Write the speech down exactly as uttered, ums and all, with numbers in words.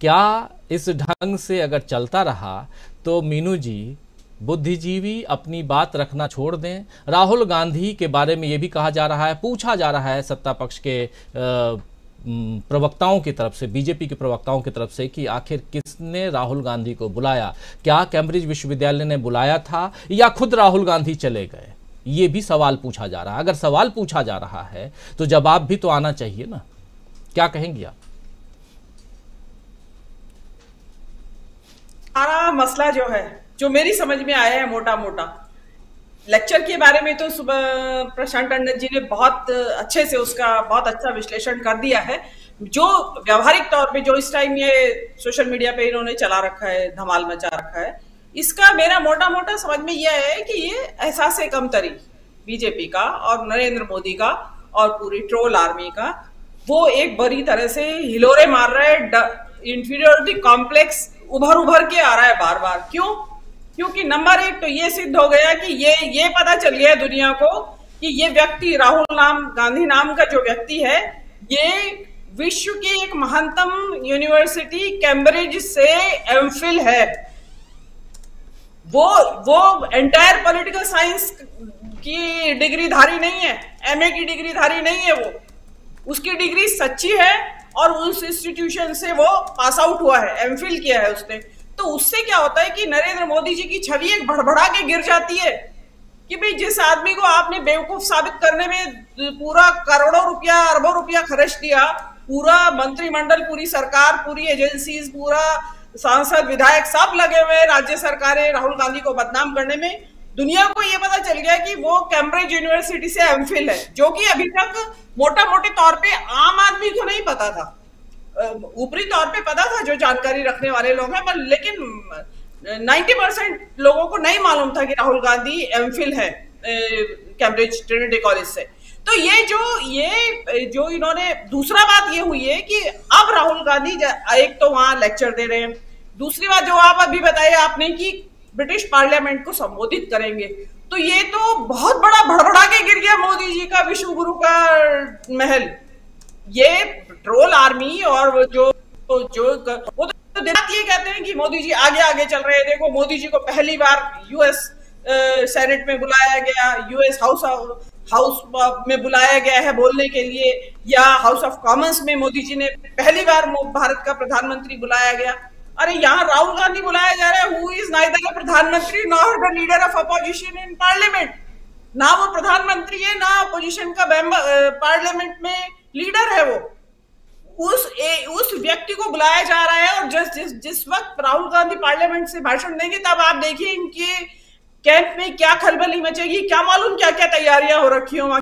क्या इस ढंग से अगर चलता रहा तो मीनू जी बुद्धिजीवी अपनी बात रखना छोड़ दें? राहुल गांधी के बारे में यह भी कहा जा रहा है, पूछा जा रहा है सत्ता पक्ष के प्रवक्ताओं की तरफ से, बीजेपी के प्रवक्ताओं की तरफ से, कि आखिर किसने राहुल गांधी को बुलाया? क्या कैम्ब्रिज विश्वविद्यालय ने बुलाया था या खुद राहुल गांधी चले गए? ये भी सवाल पूछा जा रहा है। अगर सवाल पूछा जा रहा है तो जवाब भी तो आना चाहिए ना। क्या कहेंगी आप? सारा मसला जो है, जो मेरी समझ में आया है मोटा मोटा, लेक्चर के बारे में तो सुबह प्रशांत टंडन जी ने बहुत अच्छे से उसका बहुत अच्छा विश्लेषण कर दिया है। जो व्यवहारिक तौर पे जो इस टाइम ये सोशल मीडिया पे इन्होंने चला रखा है, धमाल मचा रखा है, इसका मेरा मोटा मोटा समझ में यह है कि ये एहसास कमतरी बीजेपी का और नरेंद्र मोदी का और पूरी ट्रोल आर्मी का, वो एक बड़ी तरह से हिलोरे मार रहा है। इंफीरियोरिटी कॉम्प्लेक्स उभर उभर के आ रहा है बार बार। क्यों? क्योंकि नंबर एक तो ये सिद्ध हो गया कि ये ये पता चल गया दुनिया को कि ये व्यक्ति, राहुल नाम गांधी नाम का जो व्यक्ति है, ये विश्व की एक महानतम यूनिवर्सिटी कैम्ब्रिज से एमफिल है। वो वो एंटायर पॉलिटिकल साइंस की डिग्री धारी नहीं है, एमए की डिग्री धारी नहीं है। वो उसकी डिग्री सच्ची है और उस इंस्टीट्यूशन से वो पास आउट हुआ है, एमफिल किया है उसने। तो उससे क्या होता है कि नरेंद्र मोदी जी की छवि एक भड़बड़ा के गिर जाती है कि भाई जिस आदमी को आपने बेवकूफ साबित करने में पूरा करोड़ों रुपया, अरबों रुपया खर्च दिया, पूरा मंत्रिमंडल, पूरी सरकार, पूरी एजेंसीज, पूरा सांसद, विधायक सब लगे हुए, राज्य सरकारें राहुल गांधी को बदनाम करने में, दुनिया को यह पता चल गया कि वो कैम्ब्रिज यूनिवर्सिटी से एमफिल है, जो कि अभी तक मोटा मोटे तौर पे आम आदमी को नहीं पता था। ऊपरी तौर पे पता था जो जानकारी रखने वाले लोग हैं, पर लेकिन नब्बे परसेंट लोगों को नहीं मालूम था कि राहुल गांधी एमफिल है कैम्ब्रिज ट्रिनिटी कॉलेज से। तो ये जो ये जो इन्होंने, दूसरा बात ये हुई है कि अब राहुल गांधी एक तो वहां लेक्चर दे रहे हैं, दूसरी बात जो आप अभी बताए आपने कि ब्रिटिश पार्लियामेंट को संबोधित करेंगे, तो ये तो बहुत बड़ा भड़बड़ा के गिर गया मोदी जी का विश्व गुरु का महल। ये ट्रोल आर्मी और जो जो वो तो ये कहते हैं कि मोदी जी आगे आगे चल रहे हैं। देखो, मोदी जी को पहली बार यूएस सेनेट में बुलाया गया, यूएस हाउस हाउस में बुलाया गया है बोलने के लिए, या हाउस ऑफ कॉमन्स में मोदी जी ने पहली बार भारत का प्रधानमंत्री बुलाया गया। अरे यहाँ राहुल गांधी बुलाया जा रहा है, हु इज नाइदर द प्रधानमंत्री nor the leader of opposition in parliament. ना वो प्रधानमंत्री है, ना अपोजिशन का पार्लियामेंट में लीडर है। वो उस ए, उस व्यक्ति को बुलाया जा रहा है, और जिस जिस जिस वक्त राहुल गांधी पार्लियामेंट से भाषण देंगे, तब आप देखिए इनके कैंप में क्या खलबली मचेगी। क्या मालूम क्या क्या तैयारियां हो रखी हो।